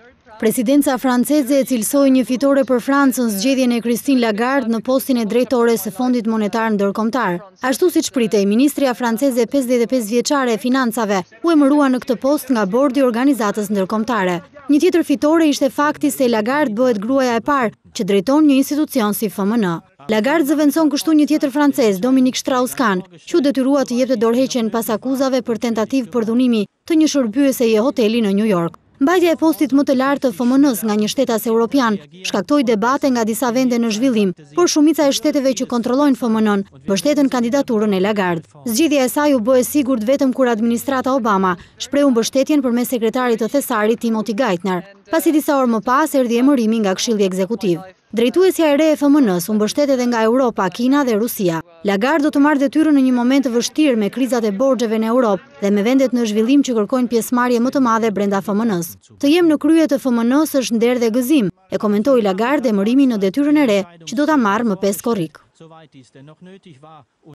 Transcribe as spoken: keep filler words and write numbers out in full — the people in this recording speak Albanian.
Presidenca franceze e cilësoi një fitore për Francën zgjedhjen e Christine Lagarde në postin e drejtores së Fondit Monetar Ndërkombëtar. Ashtu siç pritej, ministria franceze pesëdhjetë e pesë vjeçare e financave u emërua në këtë post nga bordi i organizatës ndërkombëtare. Një tjetër fitore ishte fakti se Lagarde bëhet gruaja e parë që drejton një institucion si F M N. Lagarde zëvendëson kështu një tjetër francez, Dominique Strauss-Kahn, që u detyrua të jepte dorëheqjen pas akuzave për tentativë përdhunimi të një shërbyeseje hoteli në New York. Mbajtja e postit më të lartë të F M N-s nga një shtetas europian shkaktoi debate nga disa vende në zhvillim, por shumica e shteteve që kontrollojnë F M N-n mbështetën kandidaturën e Lagarde. Zgjedhja e saj u bë e sigurt vetëm kur administrata Obama shprehu mbështetjen përmes sekretarit të thesarit Timothy Geithner, pasi disa orë më pas erdhi emërimi nga Këshilli Ekzekutiv. Drejtuesja e re e F M N-s u mbështet edhe nga Europa, Kina dhe Rusia. Lagarde do të marrë detyrën në një moment të vështirë me krizat e borxheve në Europë dhe me vendet në zhvillim që kërkojnë pjesëmarrje më të madhe brenda F M N-s. Të jem në krye të F M N-s është nder dhe gëzim, e komentoi Lagarde emërimin në detyrën e re që do ta marrë më pesë korrik.